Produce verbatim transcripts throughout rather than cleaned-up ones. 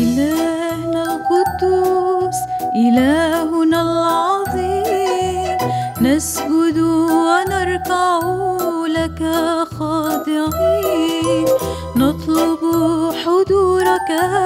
إلهنا القدوس إلهنا العظيم، نسجد ونركع لك خاضعين، نطلب حضورك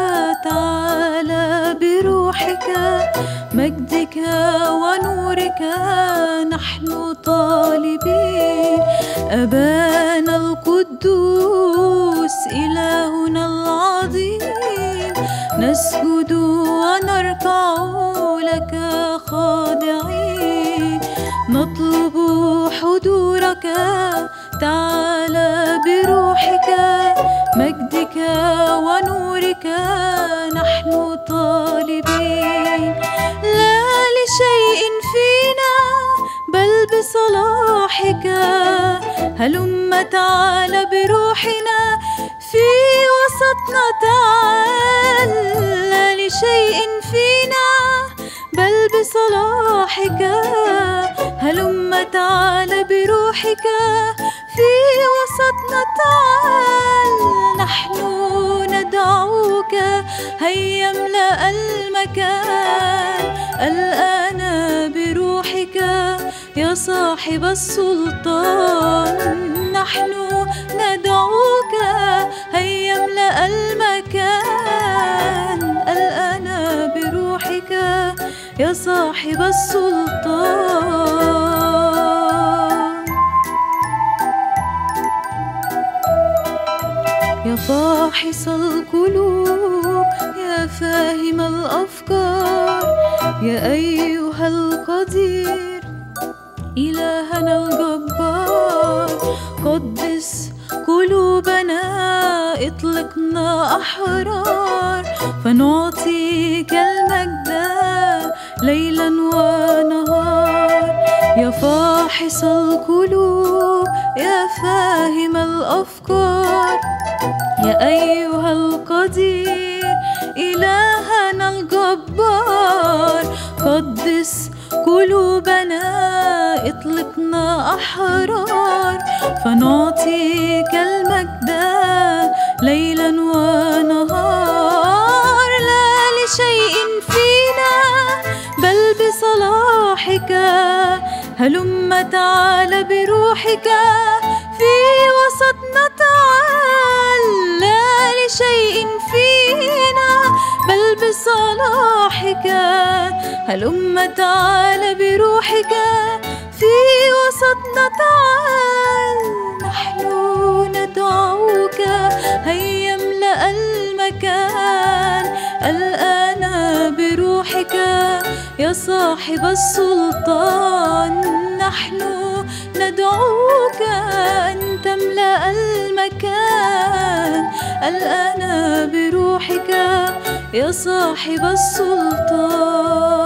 تعالى بروحك، مجدك ونورك نحن طالبين. أبانا القدوس إلهنا العظيم، نسجد ونركع لك خاضعين، نطلب حضورك تعالى بروحك، مجدك ونورك نحن طالبين. لا لشيء فينا بل بصلاحك، هلم تعالى بروحنا في وسطنا تعال. لا لشيء فينا بل بصلاحك، هلم تعالى بروحك في وسطنا تعال. نحن ندعوك هيا املأ المكان الآن بروحك يا صاحب السلطان. نحن ندعوك هيا املأ المكان الآن بروحك يا صاحب السلطان. يا فاحص القلوب يا فاهم الأفكار، يا أيها القدير إلهنا الجبار، قدس قلوبنا اطلقنا أحرار، فنعطيك المجد ليلا ونهار. يا فاحص القلوب يا فاهم الأفكار، يا أيها القدير إلهنا الجبار، قدس قلوبنا اطلقنا أحرار، فنعطيك المجد ليلا ونهار. لا لشيء فينا بل بصلاحك، هلم تعالى بروحك في وسطنا تعال. لا لشيء فينا بل بصلاحك، هلم تعالى بروحك في وسطنا تعال. نحن ندعوك هيا املأ المكان الآن بروحك يا صاحب السلطان. نحن ندعوك أن تملأ المكان الآن بروحك يا صاحب السلطان.